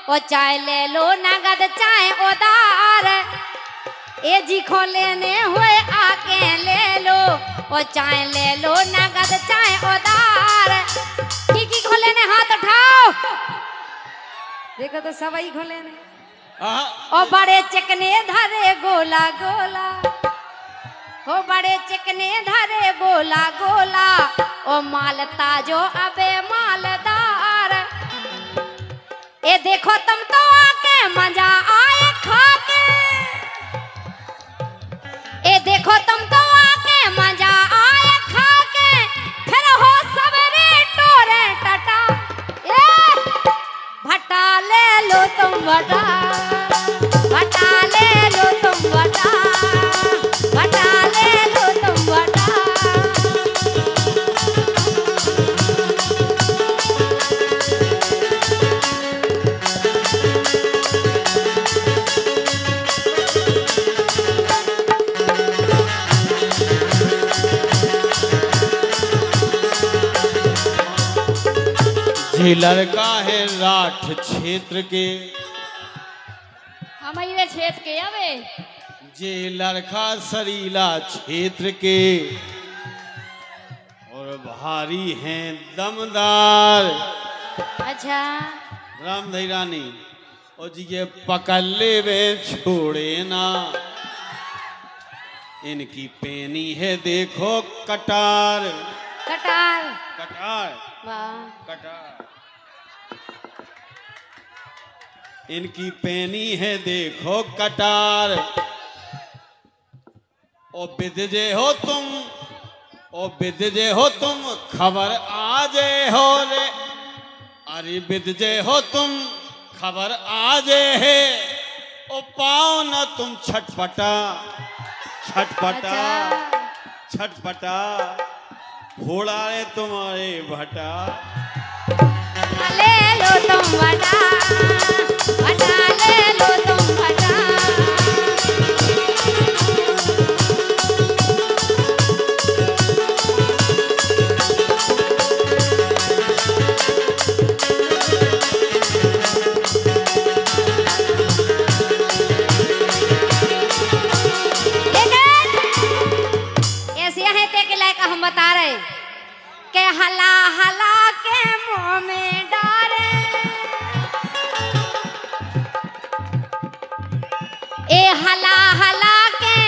ओ चाय ले लो नगद चाय उधार, ए जी खो लेने हुए आके ले लो, ओ चाय ले लो नगद चाय उधार। की खो लेने हाथ उठाओ, देखो तो सब ही खो लेने। ओ बड़े चिकने धरे गोला गोला, ओ बड़े चिकने धरे गोला गोला, ओ माल ताजो अबे मालदार। ए देखो तुम तो आके मजा आए खाके, ए देखो तुम तो आके मजा आए खाके, फिर हो सबरे टोरे टटा। ए भटा ले लो तुम भटा, भटा ले लो तुम भटा, भटा ले लो तुम भटा। ये लड़का है राठ क्षेत्र के, हमारे क्षेत्र के अबे जे लड़का सरीला क्षेत्र के, और भारी हैं दमदार। अच्छा राम धैरानी और जी ये पकड़ले में छोड़े ना, इनकी पेनी है देखो कटार, कटार कटार वाह कटार, इनकी पेनी है देखो कटार। ओ बिदजे हो तुम, ओ बिदजे हो तुम, खबर आजे हो रे, अरे बिदजे हो तुम, खबर आजे है, ओ पाओ न तुम छटपटा, छटपटा छटपटा, घोड़ा रे तुम्हारे भटा। ले लो तुम भटा, भटा ले लो तुम भटा। हम बता रहे के हला हला के मुंह में डारे, ए हला हला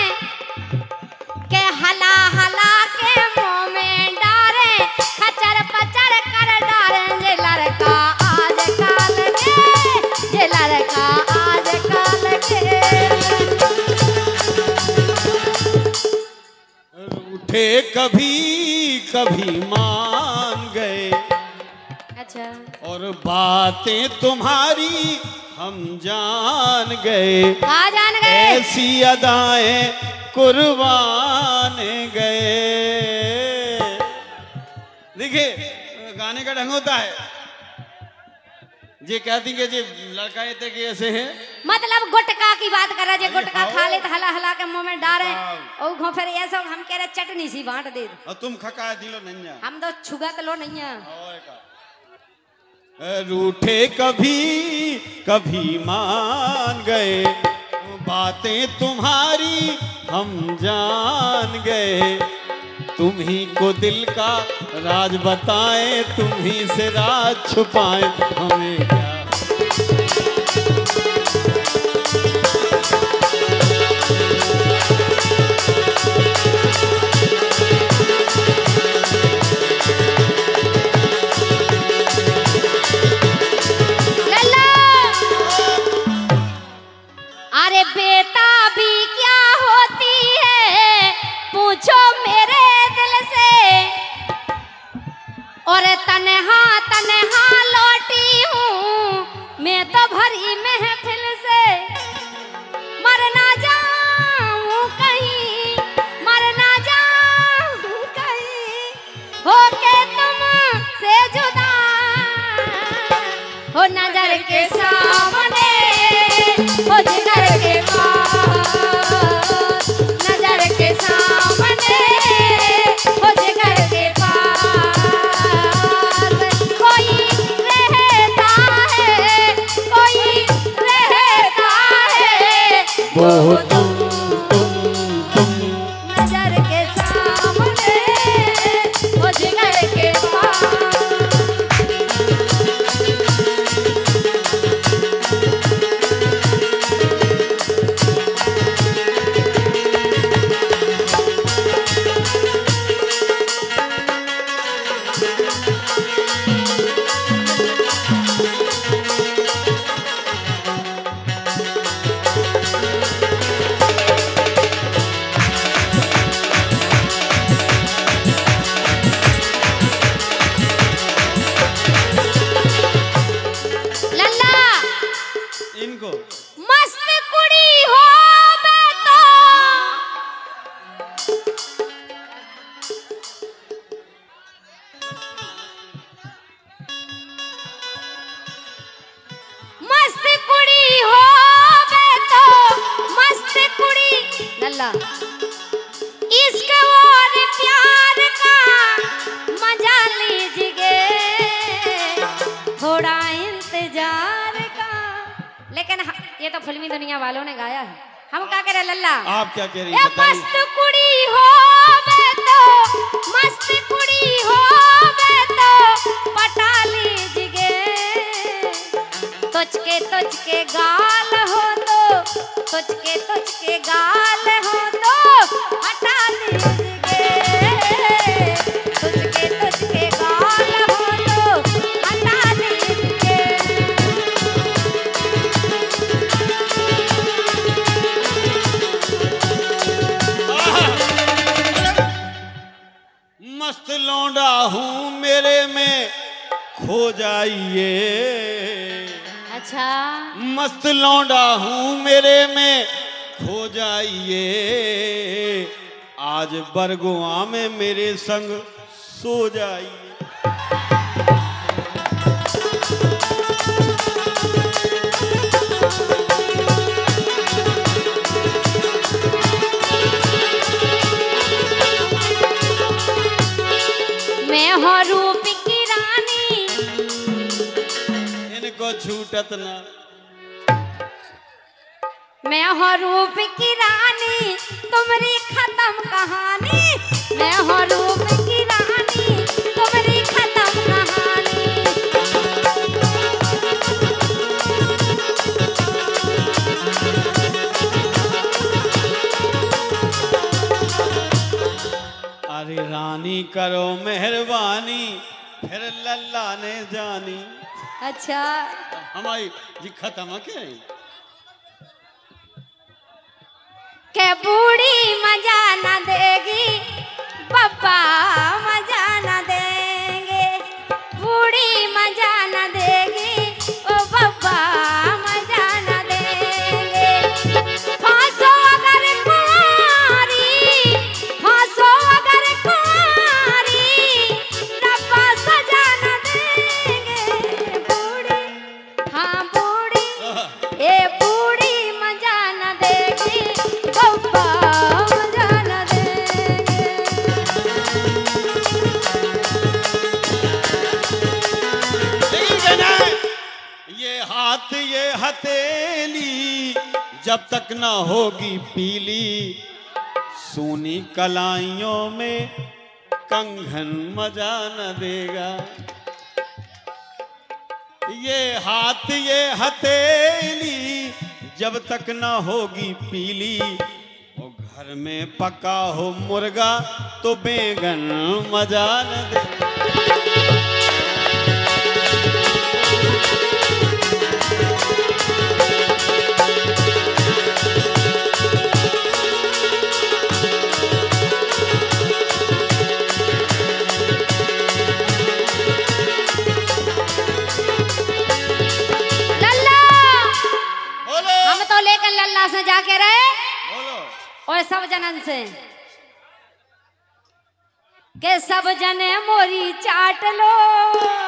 के हला हला के मुंह में डारे, खचर पचर कर डारे। जे लड़का आज काल के, जे लड़का आज काल के, रूठे कभी कभी मान गए, अच्छा और बातें तुम्हारी हम जान गए, जान गए, ऐसी अदाएं कुर्बान गए। देखिए गाने का ढंग होता है, जे कहती कि जे लड़का ये कि ऐसे हैं, मतलब गुटका की बात कर रहे, गुटका खा ले तो हला हला के मुंह में डारे, और फिर ये सब हम कह रहे चटनी सी बांट दे, और तुम खका दिलो नहीं है, हम तो छुगत लो नहीं है। रूठे कभी कभी मान गए, बातें तुम्हारी हम जान गए, तुम ही को दिल का राज बताएं, तुम ही से राज छुपाएं, हमें क्या। अरे बेटा भी क्या होती है पूछो मेरे दिल से, और तन्हा तन्हा लौटी हूँ मैं तो भरी महफिल से, मर ना जाऊँ कहीं, मर ना जाऊँ कहीं, होके तुम से जुदा, हो नजर के सामने, हो जिगर के पास, नजर के सामने, हो जिगर के पास, कोई रहता है, कोई लल्ला इश्क और प्यार का मजा लीजिए थोड़ा इंतजार का। लेकिन ये तो फिल्मी दुनिया वालों ने गाया है, हम क्या करें लल्ला? आप क्या कह रही ए हैं मस्त कुड़ी हो तो मस्त कुड़ी हो तो पटा लीजिए तुझ के गाल हो तो तुझ के गाल हो तो हटा लीजिए तुझ के गाल हो तो हटा लीजिए। मस्त लौंडा हूँ मेरे में खो जाइए। अच्छा मस्त लौंडा हूँ मेरे में खो जाइए आज बरगुआ में मेरे संग सो जाइए। मैं हो रूप की रानी इनको छूटत ना। मैं हो रूप की रानी तुम्हारी खत्म कहानी। मैं हो रूप की रानी तुम्हारी खत्म कहानी। अरे रानी करो मेहरबानी फिर लल्ला ने जानी। अच्छा हमारी जी खत्म के बूढ़ी मजा न देगी पप्पा मजा न देंगे। बूढ़ी मजा न देगी ओ पप्पा मजा न देंगे। फांसो अगर कुंवारी फांसो अगर कुंवारी रब्बा सजा न देंगे। बूढ़ी हाँ बूढ़ी ए बूढ़ी मजा न देगी पप्पा मजा न देंगे। ये हथेली जब तक न होगी पीली सोनी कलाइयों में कंगन मजा न देगा। ये हाथ ये हथेली जब तक न होगी पीली और घर में पका हो मुर्गा तो बैंगन मजा न देगा। लल्ला से जाके रहे बोलो और सब जनन से के सब जने मोरी चाट लो।